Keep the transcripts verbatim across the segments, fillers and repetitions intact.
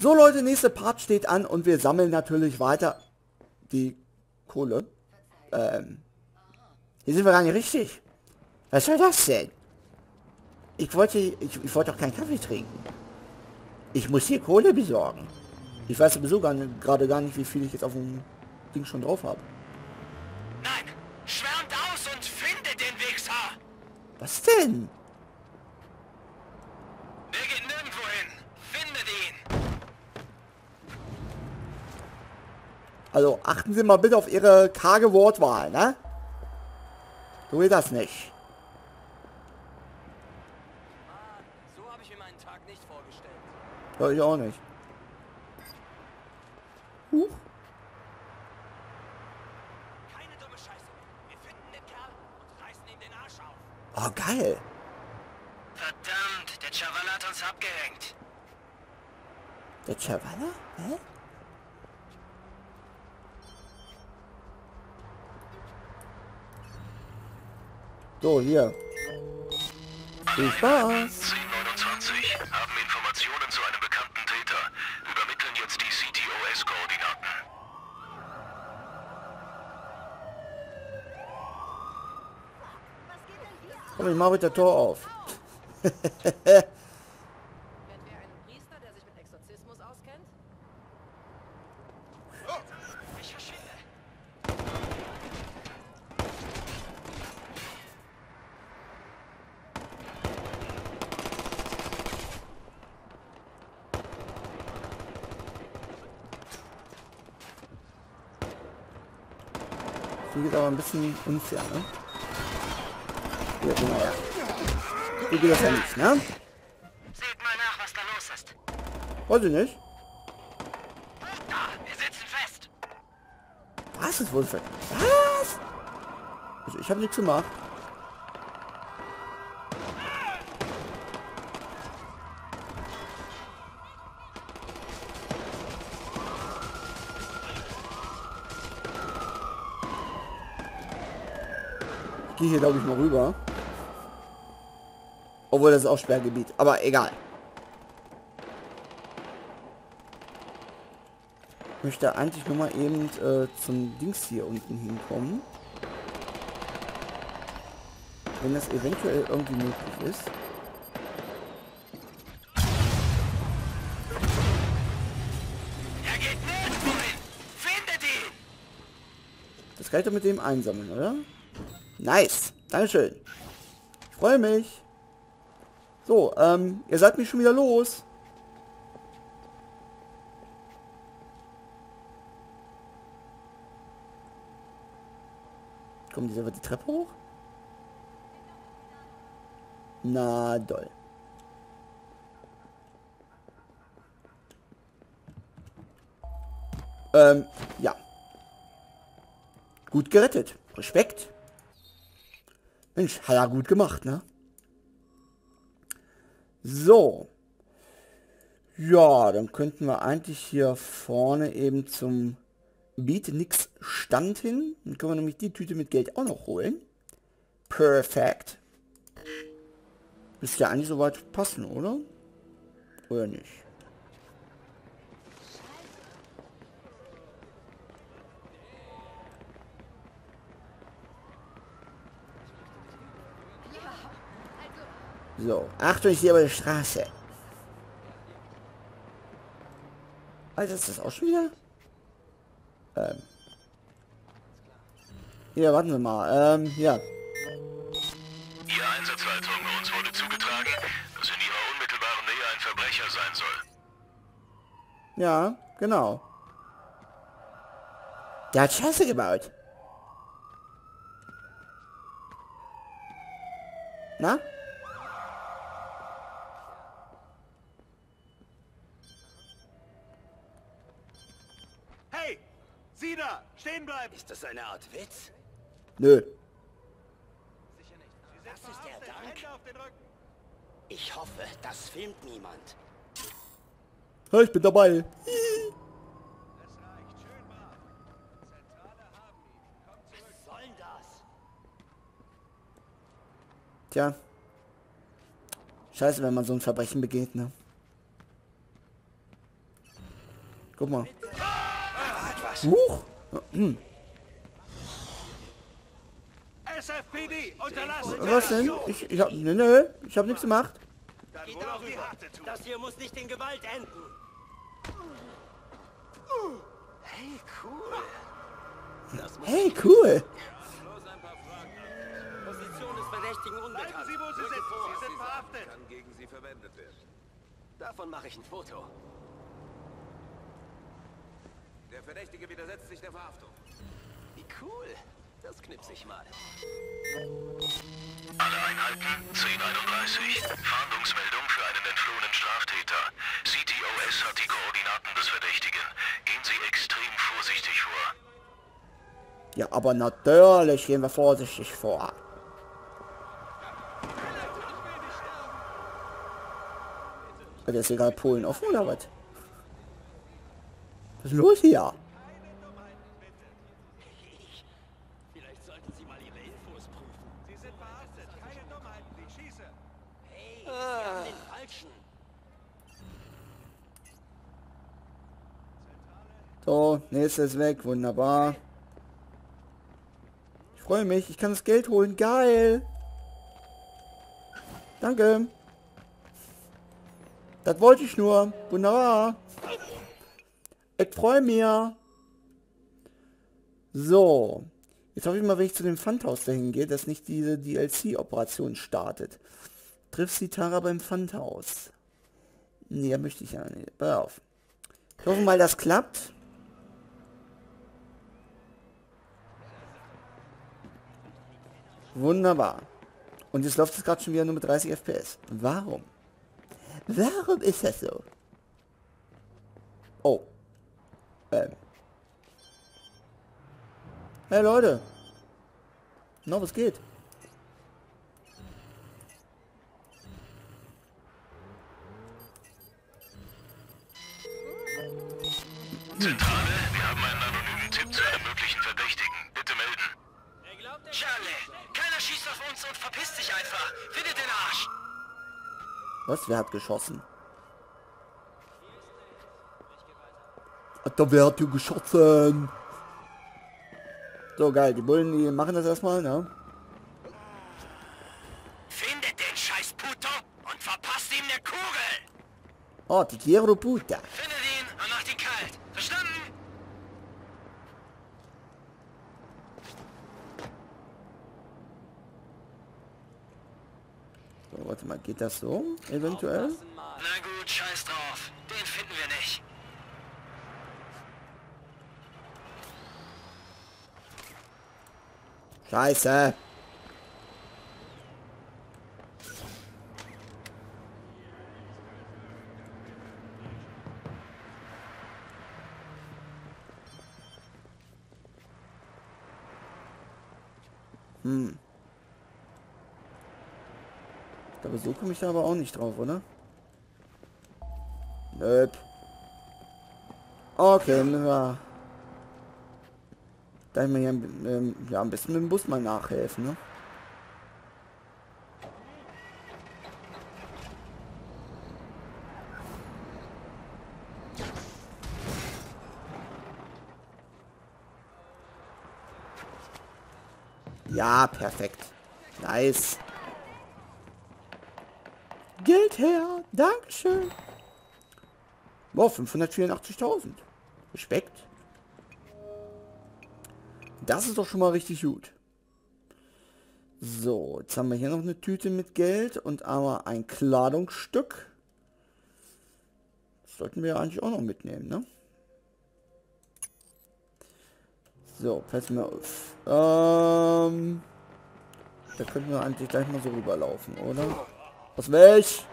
So Leute, nächste Part steht an und wir sammeln natürlich weiter die Kohle. Ähm, hier sind wir gar nicht richtig. Was soll das denn? Ich wollte, ich, ich wollte doch keinen Kaffee trinken. Ich muss hier Kohle besorgen. Ich weiß sowieso gar nicht, gerade gar nicht, wie viel ich jetzt auf dem Ding schon drauf habe. Nein, schwärmt aus und findet den Wichser! Was denn? Der geht nirgendwo hin. Findet ihn! Also achten Sie mal bitte auf Ihre karge Wortwahl, ne? So geht das nicht. Mann, so habe ich mir meinen Tag nicht vorgestellt. Ja, ich auch nicht. Huch. Keine dumme Scheiße. Wir finden den Kerl und reißen ihm den Arsch auf. Oh, geil. Verdammt, der Chaval hat uns abgehängt. Der Chavala? Hä? So, hier. Viel Spaß. zehn neunundzwanzig haben Informationen zu einem bekannten Täter. Übermitteln jetzt die C T O S-Koordinaten. Komm, ich mach mit der Tor auf. Kennt wer einen Priester, der sich mit Exorzismus auskennt? Ich verschwinde. Die geht aber ein bisschen unfair, ne? Hier, guck mal her. So geht das ja nicht, ne? Seht mal nach, was da los ist. Weiß ich nicht. Da, wir sitzen fest. Was ist wohl für... Was? Also ich habe nichts gemacht. Ich gehe hier, glaube ich, mal rüber. Obwohl, das ist auch Sperrgebiet. Aber egal. Ich möchte eigentlich nur mal eben äh, zum Dings hier unten hinkommen. Wenn das eventuell irgendwie möglich ist. Er geht nirgendwo hin. Findet ihn! Das kann ich doch mit dem einsammeln, oder? Nice. Dankeschön. Ich freue mich. So, ähm, ihr seid mich schon wieder los. Kommen die selber die Treppe hoch? Na doll. Ähm, ja. Gut gerettet. Respekt. Mensch, hat er gut gemacht, ne? So. Ja, dann könnten wir eigentlich hier vorne eben zum Beatnix Stand hin. Dann können wir nämlich die Tüte mit Geld auch noch holen. Perfekt. Müsste ja eigentlich soweit passen, oder? Oder nicht? So, Achtung, ich sehe aber die Straße. Alter, ist das auch schon wieder? Ähm. Hier, warten wir mal. Ähm, ja. Ihr Einsatzleitung, uns wurde zugetragen, dass in Ihrer unmittelbaren Nähe ein Verbrecher sein soll. Ja, genau. Der hat Scheiße gebaut. Na? Hey! Sie da! Stehen bleiben! Ist das eine Art Witz? Nö. Das ist der Dank. Ich hoffe, das filmt niemand. Ja, ich bin dabei. Was soll denn das? Tja. Scheiße, wenn man so ein Verbrechen begeht, ne? Guck mal. Huch. Hm. S F P D, unterlassen! Was denn? Ich, ich hab... Nö, nö. Ich hab nichts gemacht. Dann wohl auf die harte Tour. Das hier muss nicht in Gewalt enden. Hey, cool. Hey, cool. Position des Verdächtigen Bleiben unbekannt. Sie, wo Sie Drücke sitzen. vor. Sie sind verhaftet. Kann gegen Sie verwendet werden. Davon mache ich ein Foto. Der Verdächtige widersetzt sich der Verhaftung. Wie cool. Das knipse ich mal. Alle Einheiten, zehn einunddreißig. Fahndungsmeldung für einen entflohenen Straftäter. C T O S hat die Koordinaten des Verdächtigen. Gehen Sie extrem vorsichtig vor. Ja, aber natürlich gehen wir vorsichtig vor. Hat jetzt egal Polen offen oder was? Was ist los hier? Vielleicht sollten Sie mal Ihre Infos prüfen. Sie sind verhaftet. Keine Dummheiten. Ich schieße. Hey, Sie haben den Falschen. So, nächstes weg. Wunderbar. Ich freue mich. Ich kann das Geld holen. Geil. Danke. Das wollte ich nur. Wunderbar. Ich freue mich. So. Jetzt hoffe ich mal, wenn ich zu dem Pfandhaus dahin gehe, dass nicht diese D L C-Operation startet. Triffst die Tara beim Pfandhaus. Nee, da möchte ich ja nicht. Pass auf. Ich hoffe mal, das klappt. Wunderbar. Und jetzt läuft es gerade schon wieder nur mit dreißig F P S. Warum? Warum ist das so? Oh. Ähm. Hey Leute. Na, was geht? Zentrale, wir haben einen anonymen Tipp zu einem möglichen Verdächtigen. Bitte melden. Charlie, keiner schießt auf uns und verpisst sich einfach. Findet den Arsch. Was? Wer hat geschossen? Da wer hat hier geschossen? So, geil. Die Bullen, die machen das erstmal, ne? Findet den scheiß Puto und verpasst ihm eine Kugel. Oh, die quiero puta. Findet ihn und macht ihn kalt. Verstanden? So, warte mal. Geht das so? Eventuell? Na gut, scheiß drauf. Den finden wir nicht. Scheiße. Hm. Aber so komme ich da aber auch nicht drauf, oder? Nö. Okay, ja. Da ich mir ja, ähm, ja am besten mit dem Bus mal nachhelfen, ne? Ja, perfekt. Nice. Geld her. Dankeschön. Boah, fünfhundertvierundachtzigtausend. Respekt. Das ist doch schon mal richtig gut. So, jetzt haben wir hier noch eine Tüte mit Geld und aber ein Kleidungsstück. Das sollten wir eigentlich auch noch mitnehmen, ne? So, pass mal auf. Ähm, da könnten wir eigentlich gleich mal so rüberlaufen, oder? Was welch?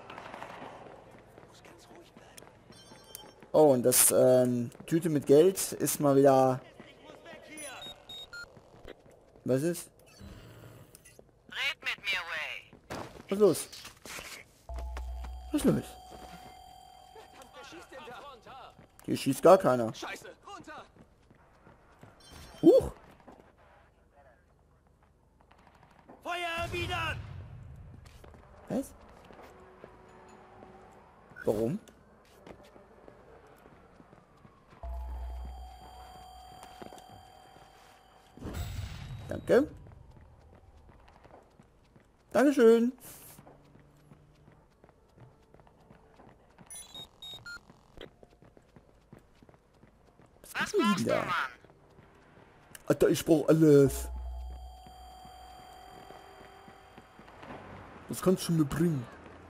Oh, und das ähm, Tüte mit Geld ist mal wieder... Was ist? Red mit mir, Way. Was ist los? Was ist los? Hier schießt gar keiner. Scheiße, runter. Huch! Feuer erwidern! Was? Warum? Danke. Dankeschön. Was brauchst du, da? Mann? Alter, ich brauch alles. Was kannst du mir bringen?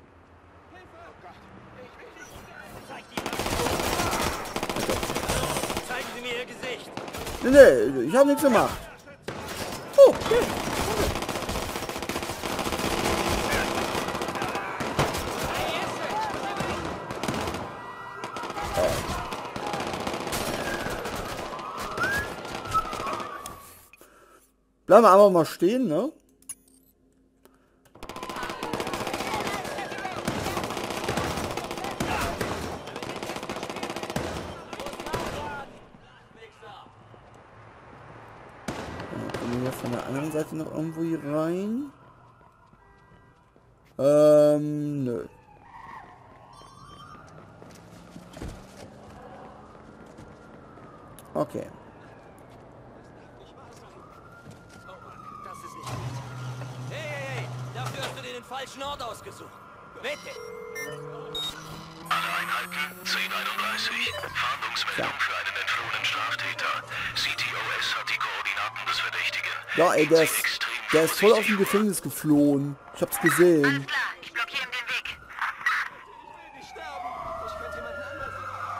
Zeigen Sie mir Ihr Gesicht. Nee, nee, ich habe nichts gemacht. Oh, okay. Bleiben wir einfach mal stehen, ne? Kommen wir von der anderen Seite noch irgendwo hier rein? Ähm, nö. Okay. Das ist nicht gut. Hey, hey, hey! Dafür hast du dir den falschen Ort ausgesucht. Bitte! Alle Einheiten, zehn einunddreißig. Fahndungsmeldung für einen entflohenen Straftäter. C T O S hat die Koordinaten des Verdächtigen. Ja, ey, Gehen der Sie ist, extrem der ist voll aus dem vorsichtig vor. Gefängnis geflohen. Ich hab's gesehen. Alles klar, ich blockiere ihm den Weg. Ich sterben. Ich könnte jemanden anders.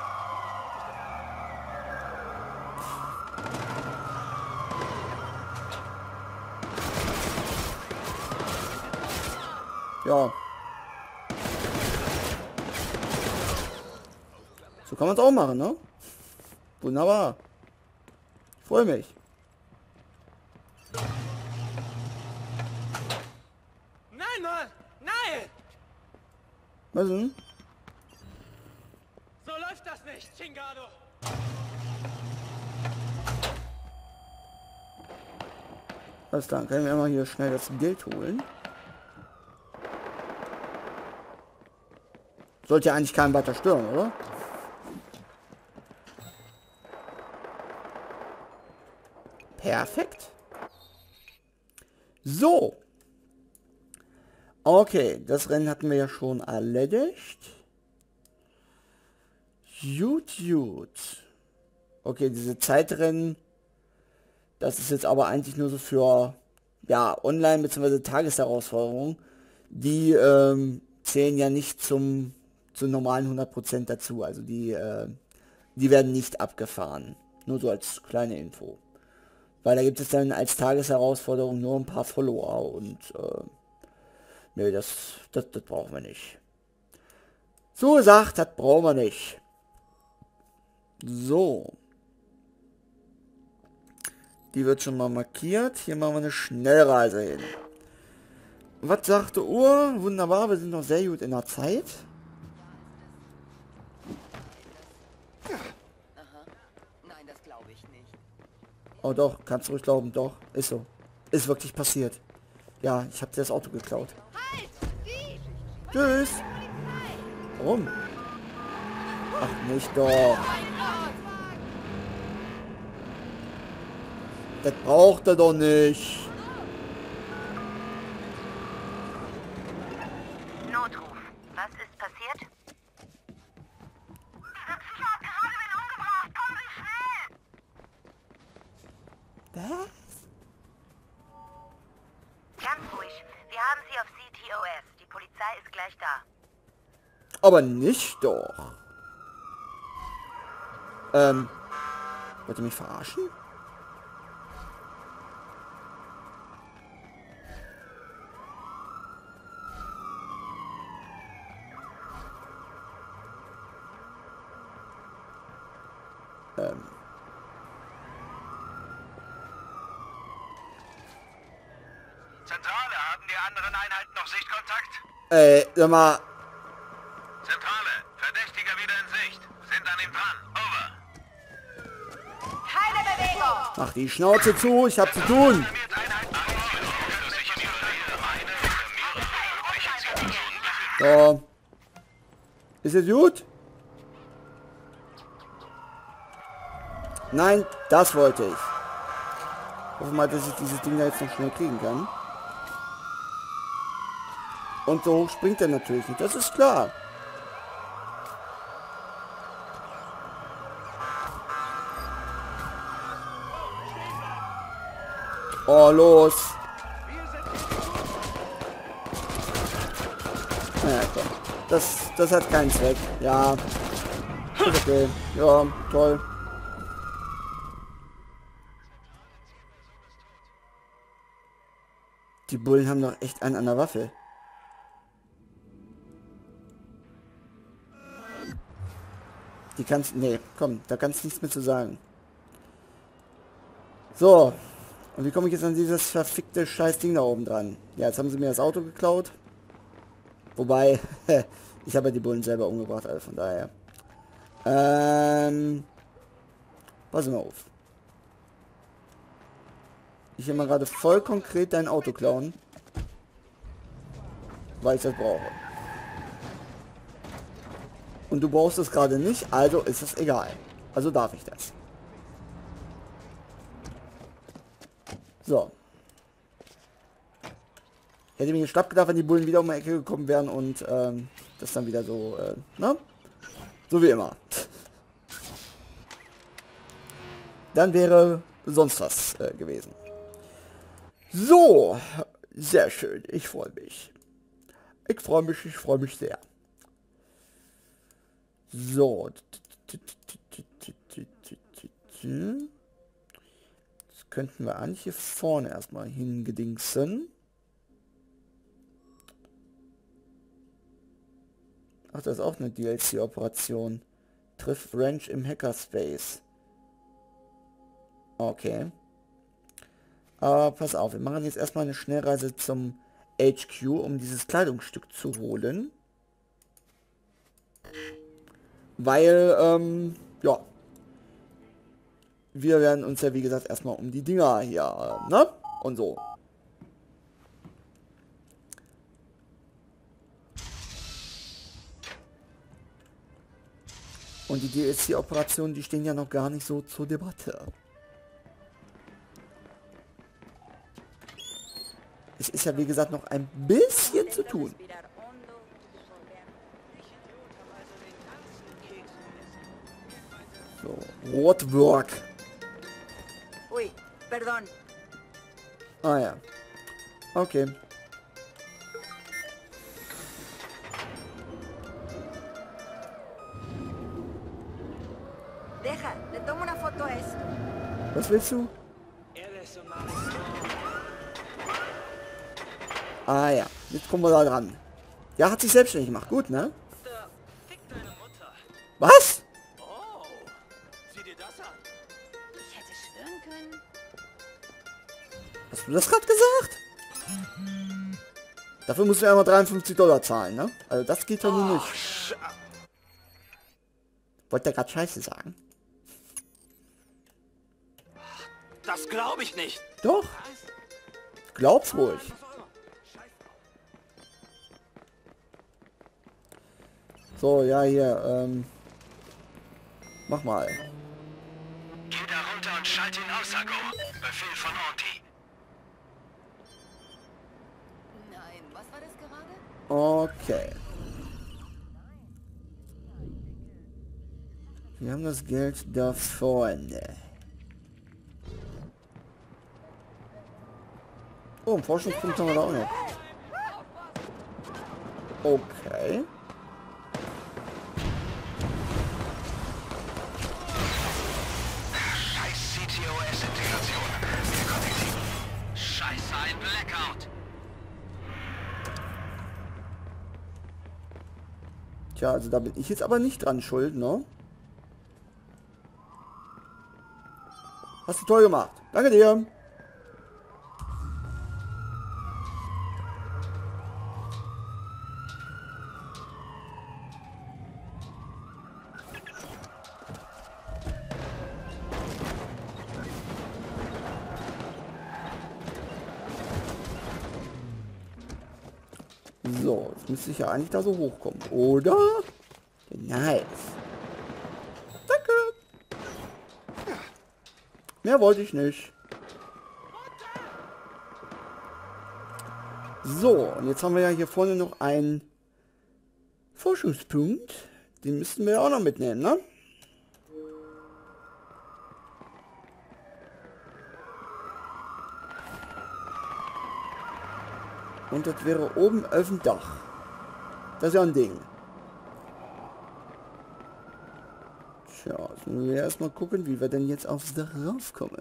Ja. So kann man es auch machen, ne? Wunderbar. Ich freue mich. Nein, Mann! Nein! Was denn? So läuft das nicht, Chingado! Was dann? Können wir mal hier schnell das Geld holen? Sollte ja eigentlich keinen weiter stören, oder? Perfekt. So. Okay, das Rennen hatten wir ja schon erledigt. Gut, gut. Okay, diese Zeitrennen, das ist jetzt aber eigentlich nur so für, ja, Online- bzw. Tagesherausforderungen. Die ähm, zählen ja nicht zum, zum normalen hundert Prozent dazu. Also die, äh, die werden nicht abgefahren. Nur so als kleine Info. Weil da gibt es dann als Tagesherausforderung nur ein paar Follower und äh, nee, das, das, das brauchen wir nicht. So gesagt, das brauchen wir nicht. So. Die wird schon mal markiert. Hier machen wir eine Schnellreise hin. Was sagte Uhr? Wunderbar, wir sind noch sehr gut in der Zeit. Nein, das glaube ich nicht. Oh doch, kannst du ruhig glauben, doch. Ist so. Ist wirklich passiert. Ja, ich habe dir das Auto geklaut. Halt! Dieb! Tschüss. Warum? Ach, nicht doch. Das braucht er doch nicht. Notruf. Was ist passiert? Dieser Psycho hat gerade wen umgebracht. Kommen Sie schnell! Was? Ganz ruhig. Wir haben Sie auf C T O S. Die Polizei ist gleich da. Aber nicht doch. Ähm. Wollt ihr mich verarschen? Ähm. Zentrale, haben die anderen Einheiten noch Sichtkontakt? Äh, sag mal. Zentrale, Verdächtiger wieder in Sicht. Sind an ihm dran. Over. Keine Bewegung! Mach die Schnauze zu, ich hab zu tun. Alarmiert Einheiten aus, dass sich in ihrer Nähe eine oder mehrere mögliche Zielpersonen befinden. So. Ist es gut? Nein, das wollte ich. Hoffen mal, dass ich dieses Ding da jetzt noch schnell kriegen kann. Und so hoch springt er natürlich nicht, das ist klar. Oh, los. Ja, komm. Das, das hat keinen Zweck. Ja. Ist okay. Ja, toll. Die Bullen haben doch echt einen an der Waffe. Die kannst... Nee, komm, da kannst du nichts mehr zu sagen. So. Und wie komme ich jetzt an dieses verfickte scheiß Ding da oben dran? Ja, jetzt haben sie mir das Auto geklaut. Wobei, ich habe ja die Bullen selber umgebracht, also von daher. Ähm... Pass mal auf. Ich will mal gerade voll konkret dein Auto klauen. Weil ich das brauche. Und du brauchst es gerade nicht, also ist es egal. Also darf ich das. So. Hätte mir geschnappt gedacht, wenn die Bullen wieder um die Ecke gekommen wären und ähm, das dann wieder so, äh, ne? So wie immer. Dann wäre sonst was äh, gewesen. So, sehr schön. Ich freue mich. Ich freue mich, ich freue mich sehr. So. Das könnten wir eigentlich hier vorne erstmal hingedingsen. Ach, das ist auch eine D L C-Operation. Triff Ranch im Hackerspace. Okay. Aber pass auf, wir machen jetzt erstmal eine Schnellreise zum H Q, um dieses Kleidungsstück zu holen. Weil, ähm, ja. Wir werden uns ja, wie gesagt, erstmal um die Dinger hier, äh, ne? Und so. Und die D L C-Operationen, die stehen ja noch gar nicht so zur Debatte. Es ist ja, wie gesagt, noch ein bisschen zu tun. So, Rotwork. Uy, perdón. Ah ja. Okay. Deja, le tomo una foto a esto. Was willst du? Ah ja, jetzt kommen wir da dran. Ja, hat sich selbstständig gemacht. Gut, ne? Was? Oh, sieh dir das an. Ich hätte schwören können. Hast du das gerade gesagt? Dafür musst du ja immer dreiundfünfzig Dollar zahlen, ne? Also das geht ja nun nicht. Wollte der gerade Scheiße sagen? Das glaube ich nicht. Doch. Glaub's ruhig. So, ja, hier, ähm... mach mal. Geh da runter und schalte ihn aus, Sago. Befehl von Orti. Nein, was war das gerade? Okay. Wir haben das Geld da vorne. Oh, einen Forschungspunkt haben wir da auch noch. Okay. Scheiß C T O S-Integration. Wir konnektieren. Scheiße, ein Blackout. Tja, also da bin ich jetzt aber nicht dran schuld, ne? Hast du toll gemacht. Danke dir. So, jetzt müsste ich ja eigentlich da so hochkommen, oder? Nice. Danke. Mehr wollte ich nicht. So, und jetzt haben wir ja hier vorne noch einen Forschungspunkt. Den müssten wir ja auch noch mitnehmen, ne? Und das wäre oben auf dem Dach. Das ist ja ein Ding. Tja, jetzt müssen wir erstmal gucken, wie wir denn jetzt aufs Dach raufkommen.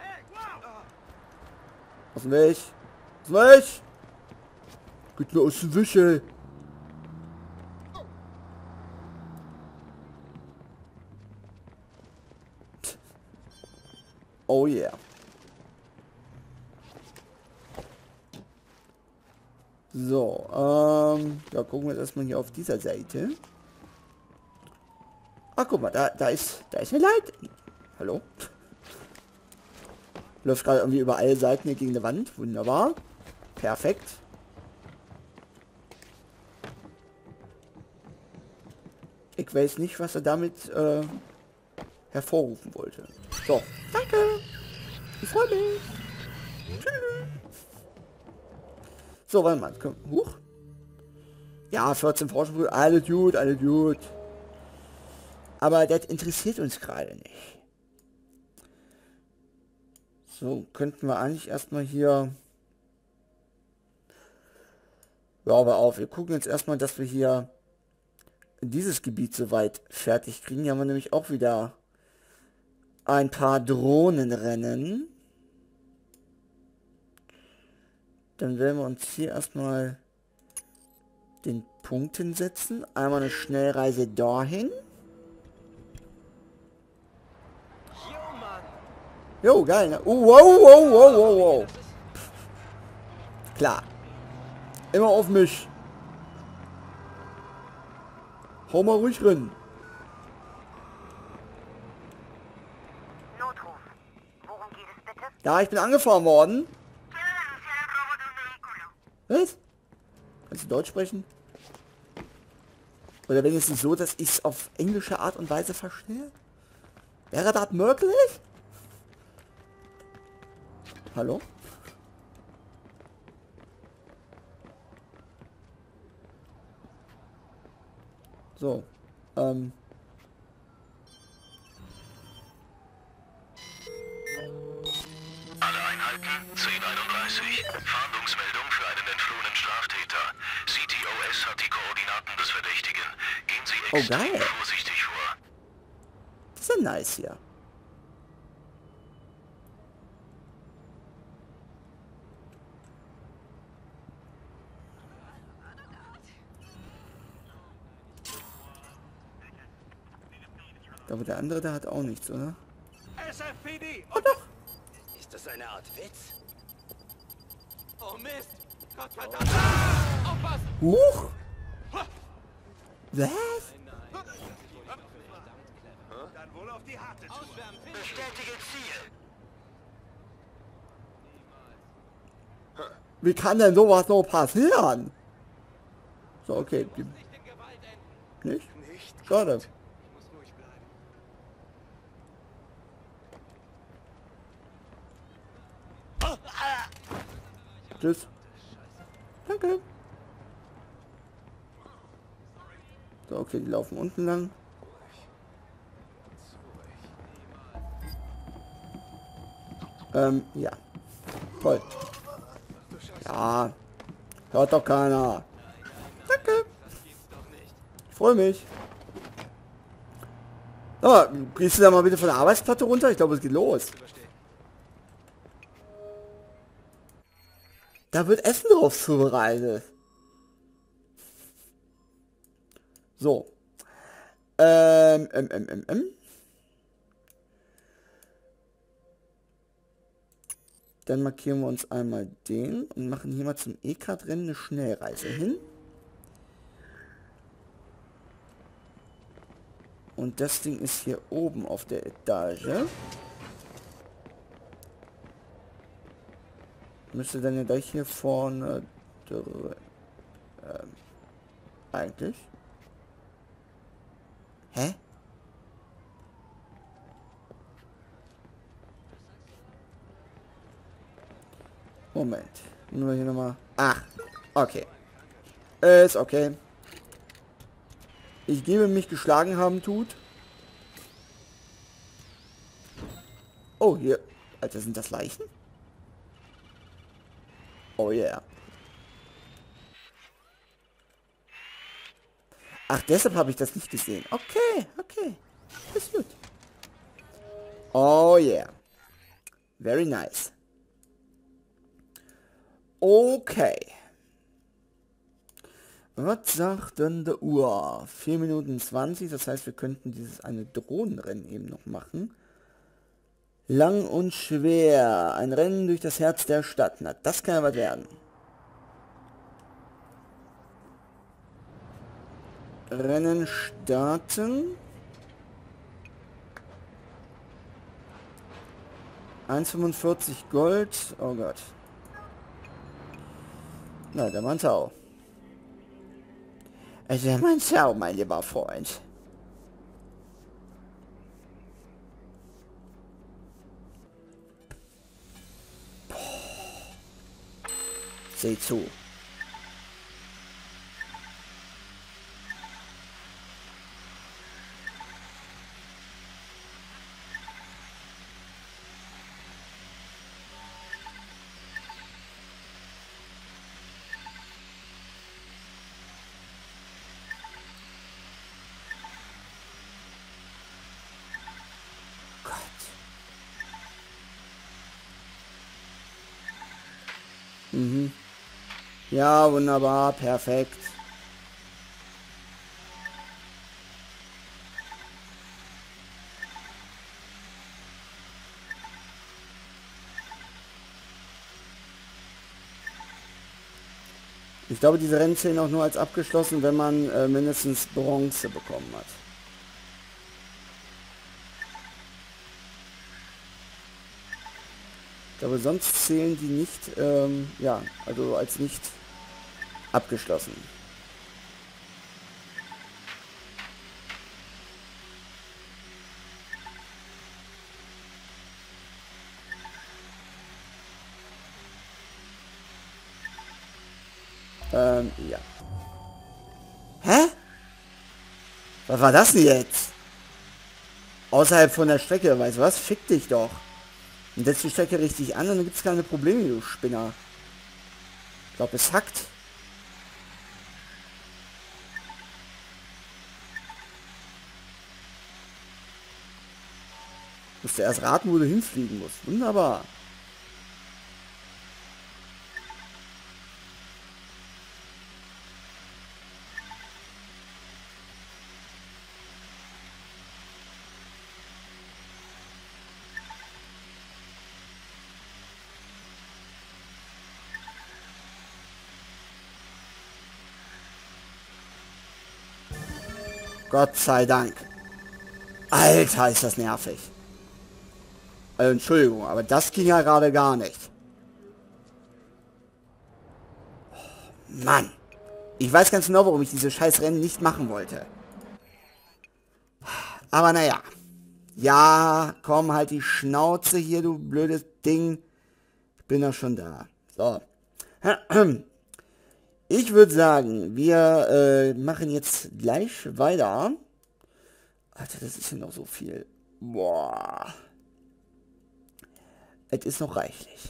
Aus dem Weg! Aus dem Weg! Geht mir aus dem Wische! Oh yeah. So, ähm, da gucken wir jetzt erstmal hier auf dieser Seite. Ach, guck mal, da, da ist, da ist eine Leitung. Hallo? Läuft gerade irgendwie über alle Seiten hier gegen die Wand. Wunderbar. Perfekt. Ich weiß nicht, was er damit äh, hervorrufen wollte. So, danke. Ich freue mich. Tschüss. So, warte mal. Komm, huch. Ja, vierzehn Forschung, alle gut, alle gut. Aber das interessiert uns gerade nicht. So, könnten wir eigentlich erstmal hier... Ja, aber auf, wir gucken jetzt erstmal, dass wir hier dieses Gebiet soweit fertig kriegen. Hier haben wir nämlich auch wieder ein paar Drohnenrennen. Dann werden wir uns hier erstmal den Punkt hinsetzen. Einmal eine Schnellreise dahin. Jo, geil, ne? Uh, wow, wow, wow, wow, wow. Klar. Immer auf mich. Hau mal ruhig rein. Notruf. Worum geht es bitte? Ja, ich bin angefahren worden. Was? Kannst du Deutsch sprechen? Oder wenigstens so, dass ich es auf englische Art und Weise verstehe? Wäre das möglich? Hallo? So, ähm... Alle Einheiten, zehn einunddreißig. Fahndungsmeldung für einen entflohenen Straftäter. C T O S hat die Koordinaten des Verdächtigen. Gehen Sie Oh, extrem geil. vorsichtig vor. Das ist ja nice hier. Aber der andere, der hat auch nichts, oder? S F P D! Oh doch! Ist das eine Art Witz? Oh Mist! Gott verdammt! Ah! Aufpassen! Huch! Was? Dann wohl auf die harte Tour. Ausschwärmen, finden! Bestätige Ziel. Wie kann denn sowas noch passieren? So, okay. Die, Nicht in Gewalt enden! nicht? Nicht. Schade. Ich muss ruhig bleiben. Tschüss. Danke. So, okay, die laufen unten lang. Ähm, ja. Toll. Ja. Hört doch keiner. Danke. Ich freue mich. Aber, gehst du da mal bitte von der Arbeitsplatte runter? Ich glaube, es geht los. Da wird Essen drauf zubereitet. So. Ähm, ähm, ähm, ähm, ähm. Dann markieren wir uns einmal den und machen hier mal zum E-Card-Rennen eine Schnellreise hin. Und das Ding ist hier oben auf der Etage. Müsste dann ja gleich hier vorne drin. Ähm, eigentlich. Hä? Moment. Nur hier nochmal. Ach, Okay. Ist okay. Ich gebe mich geschlagen haben tut. Oh, hier. Alter, sind das Leichen? Oh yeah. Ach, deshalb habe ich das nicht gesehen. Okay, okay. Ist gut. Oh yeah. Very nice. Okay. Was sagt denn der Uhr? vier Minuten zwanzig, das heißt, wir könnten dieses eine Drohnenrennen eben noch machen. Lang und schwer. Ein Rennen durch das Herz der Stadt. Na, das kann ja was werden. Rennen starten. eins Komma fünfundvierzig Gold. Oh Gott. Na, der Mann Sau. Also der Mann Sau, mein lieber Freund. Seh zu. Mhm. Ja, wunderbar, perfekt. Ich glaube, diese Rennen zählen auch nur als abgeschlossen, wenn man äh, mindestens Bronze bekommen hat. Ich glaube, sonst zählen die nicht, ähm, ja, also als nicht abgeschlossen. Ähm, ja. Hä? Was war das denn jetzt? Außerhalb von der Strecke, weißt du was? Fick dich doch. Und setzt die Strecke richtig an und dann gibt es keine Probleme, du Spinner. Ich glaube, es hackt. Musst du erst raten, wo du hinfliegen musst. Wunderbar. Gott sei Dank. Alter, ist das nervig. Also, Entschuldigung, aber das ging ja gerade gar nicht. Mann. Ich weiß ganz genau, warum ich diese scheiß Rennen nicht machen wollte. Aber naja. Ja, komm, halt die Schnauze hier, du blödes Ding. Ich bin doch schon da. So. Ich würde sagen, wir äh, machen jetzt gleich weiter. Alter, das ist ja noch so viel. Boah. Es ist noch reichlich.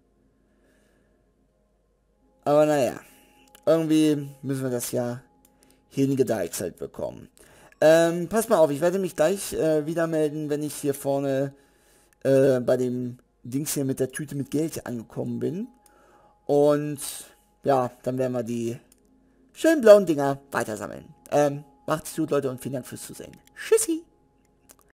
Aber naja. Irgendwie müssen wir das ja hingedeichselt bekommen. Ähm, pass mal auf, ich werde mich gleich äh, wieder melden, wenn ich hier vorne äh, bei dem Dings hier mit der Tüte mit Geld angekommen bin. Und ja, dann werden wir die schönen blauen Dinger weitersammeln. Ähm, macht's gut, Leute, und vielen Dank fürs Zusehen. Tschüssi!